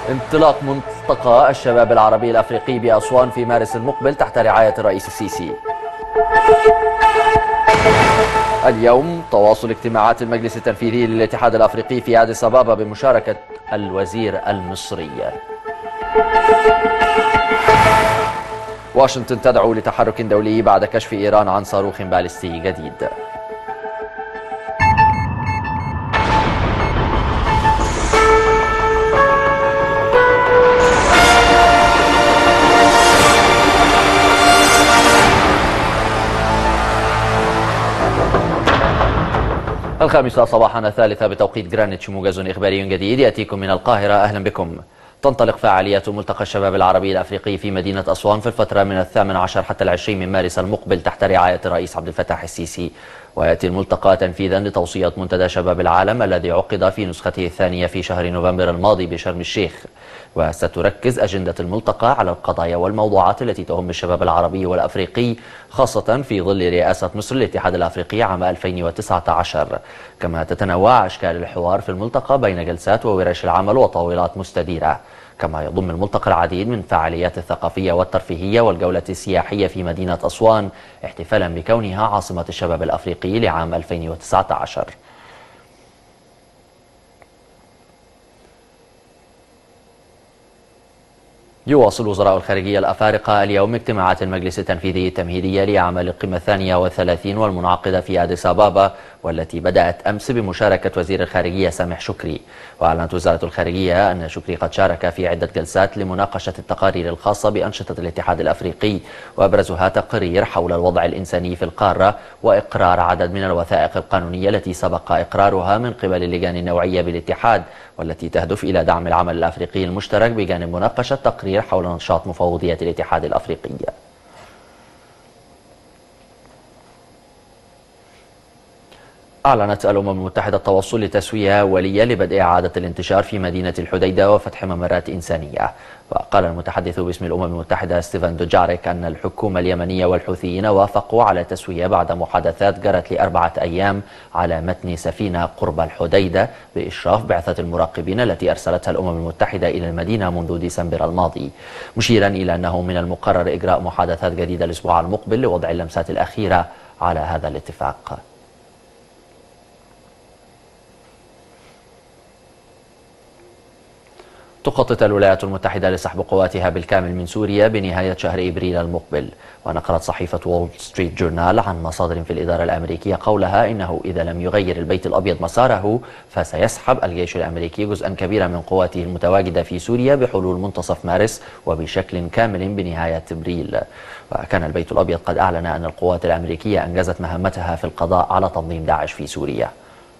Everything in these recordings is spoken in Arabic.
انطلاق ملتقى الشباب العربي الأفريقي بأسوان في مارس المقبل تحت رعاية الرئيس السيسي. اليوم تواصل اجتماعات المجلس التنفيذي للاتحاد الأفريقي في أديس أبابا بمشاركة الوزير المصري. واشنطن تدعو لتحرك دولي بعد كشف إيران عن صاروخ باليستي جديد. الخامسة صباحا الثالثة بتوقيت غرينتش، موجز إخباري جديد يأتيكم من القاهرة. أهلا بكم. تنطلق فعاليات ملتقى الشباب العربي الأفريقي في مدينة أسوان في الفترة من 18 حتى 20 من مارس المقبل تحت رعاية الرئيس عبد الفتاح السيسي. ويأتي الملتقى تنفيذا لتوصية منتدى شباب العالم الذي عقد في نسخته الثانية في شهر نوفمبر الماضي بشرم الشيخ. وستركز أجندة الملتقى على القضايا والموضوعات التي تهم الشباب العربي والأفريقي، خاصة في ظل رئاسة مصر للاتحاد الأفريقي عام 2019. كما تتنوع أشكال الحوار في الملتقى بين جلسات وورش العمل وطاولات مستديرة. كما يضم الملتقى العديد من فعاليات الثقافية والترفيهية والجولة السياحية في مدينة أسوان، احتفالا بكونها عاصمة الشباب الأفريقي لعام 2019. يواصل وزراء الخارجية الأفارقة اليوم اجتماعات المجلس التنفيذي التمهيدية لأعمال القمة 32 والمنعقدة في أديس أبابا، والتي بدأت أمس بمشاركة وزير الخارجية سامح شكري. وأعلنت وزارة الخارجية أن شكري قد شارك في عدة جلسات لمناقشة التقارير الخاصة بأنشطة الاتحاد الأفريقي، وأبرزها تقرير حول الوضع الإنساني في القارة، وإقرار عدد من الوثائق القانونية التي سبق إقرارها من قبل اللجان النوعية بالاتحاد، والتي تهدف إلى دعم العمل الأفريقي المشترك بجانب مناقشة تقرير حول نشاط مفوضية الاتحاد الأفريقي. أعلنت الأمم المتحدة التوصل لتسوية أولية لبدء إعادة الانتشار في مدينة الحديدة وفتح ممرات إنسانية. وقال المتحدث باسم الأمم المتحدة ستيفان دوجاريك أن الحكومة اليمنية والحوثيين وافقوا على تسوية بعد محادثات جرت ل4 أيام على متن سفينة قرب الحديدة بإشراف بعثة المراقبين التي أرسلتها الأمم المتحدة إلى المدينة منذ ديسمبر الماضي، مشيرا إلى أنه من المقرر إجراء محادثات جديدة الأسبوع المقبل لوضع اللمسات الأخيرة على هذا الاتفاق. تخطط الولايات المتحدة لسحب قواتها بالكامل من سوريا بنهاية شهر إبريل المقبل. ونقلت صحيفة وول ستريت جورنال عن مصادر في الإدارة الأمريكية قولها إنه إذا لم يغير البيت الأبيض مساره فسيسحب الجيش الأمريكي جزءا كبيرا من قواته المتواجدة في سوريا بحلول منتصف مارس وبشكل كامل بنهاية إبريل. وكان البيت الأبيض قد أعلن أن القوات الأمريكية أنجزت مهمتها في القضاء على تنظيم داعش في سوريا.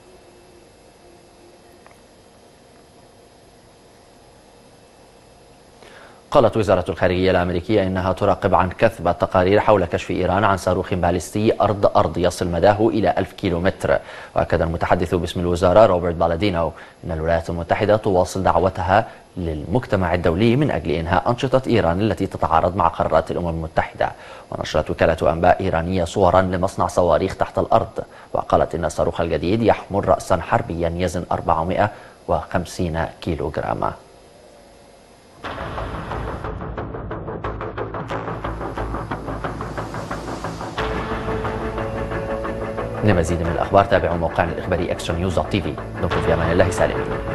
قالت وزارة الخارجية الأمريكية إنها تراقب عن كثب التقارير حول كشف إيران عن صاروخ باليستي أرض يصل مداه إلى 1000 كيلومتر. وأكد المتحدث باسم الوزارة روبرت بالادينو أن الولايات المتحدة تواصل دعوتها للمجتمع الدولي من أجل إنهاء أنشطة إيران التي تتعارض مع قرارات الأمم المتحدة. ونشرت وكالة أنباء إيرانية صورا لمصنع صواريخ تحت الأرض، وقالت إن الصاروخ الجديد يحمل رأسا حربيا يزن 450 كيلوغراما. لمزيد من الأخبار تابعوا موقعنا الإخباري extranews.tv. دمتم في أمان الله سالمين.